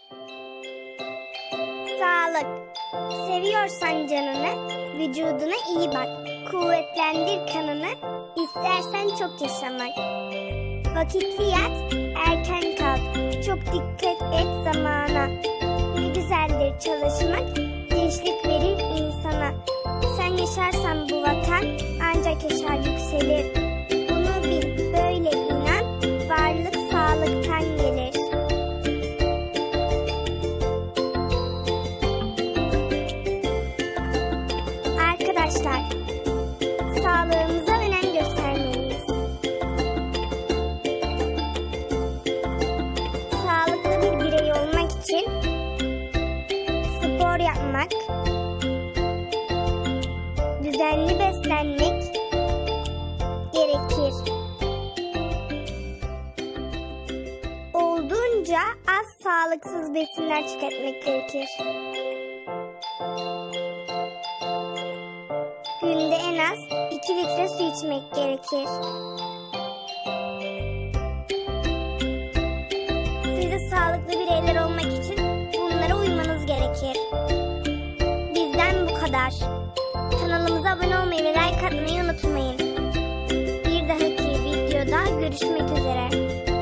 Sağlık. Seviyorsan canını, vücuduna iyi bak. Kuvvetlendir kanını, istersen çok yaşamak. Vakitli yat, erken kalk. Çok dikkat et zamana. Ne güzeldir çalışmak, gençlik verir insana. Sen yaşarsan bu vatan ancak yaşar yükselir. Bunu bil, böyle inan, varlık sağlıktan gelir. Arkadaşlar, sağlığımıza önem göstermeliyiz. Sağlıklı bir birey olmak için spor yapmak, düzenli beslenmek gerekir. Olduğunca az sağlıksız besinler tüketmek gerekir. Günde en az 2 litre su içmek gerekir. Siz de sağlıklı bireyler olmak için bunlara uymanız gerekir. Bizden bu kadar. Kanalımıza abone olmayı ve like atmayı unutmayın. Bir dahaki videoda görüşmek üzere.